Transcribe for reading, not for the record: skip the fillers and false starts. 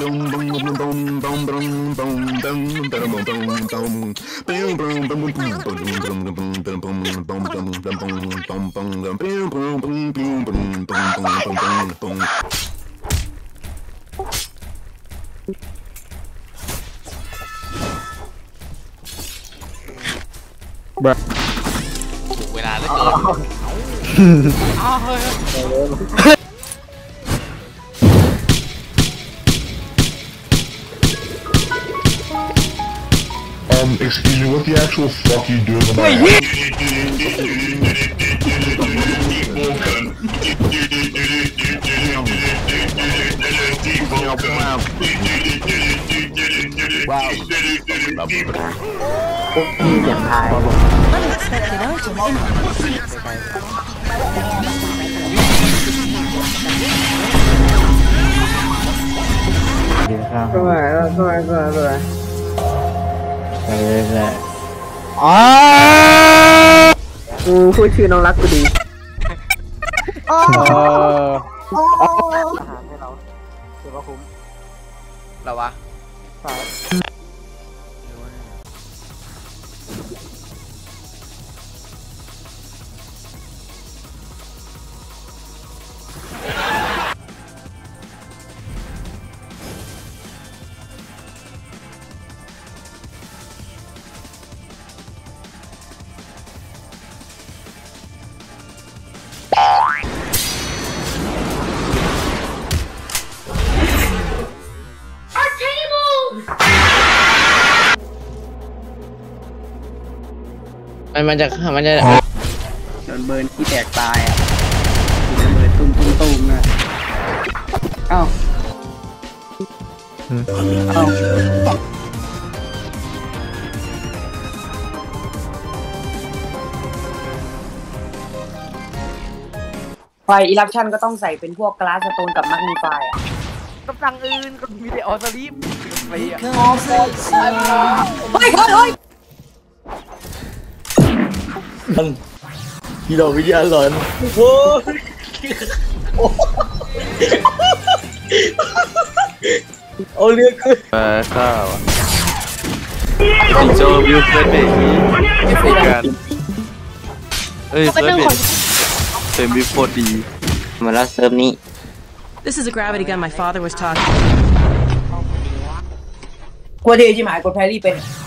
ถูกเวลาเหลือเกินอ้าวเฮ้ย Excuse me, what the actual fuck you doing? Wow. มีเสียงทาย Unexpected item input. สวยสวยสวยสวยไปเลยแหละกูพูดชื่อน้องรักกูดีอาหารให้เราถือว่าคุ้มอะไรวะมันจะโดนเบิร์นที่แตกตายอ่ะระเบิดตุ้มตุ้มตุ้มนะเอ้าไฟอิรัปชันก็ต้องใส่เป็นพวกกลาสโตนกับแมกนีไฟอ่ะกำลังอื่นก็มีแต่ออสลีปไปอ่ะเฮ้ยเฮ้ยเฮ้ยพี่ดอกวิญญาณหลอนโอ้เอาเรื่องกูข้าวโจวิวเฟรนด์นี่คุยกันเอ้ยเซิร์ฟเต็มวิวโคตรดีมาแล้วเซิร์ฟนี้ This is a gravity gun my father was talking. กลัวเดจิหมายกดแพรี่เป็น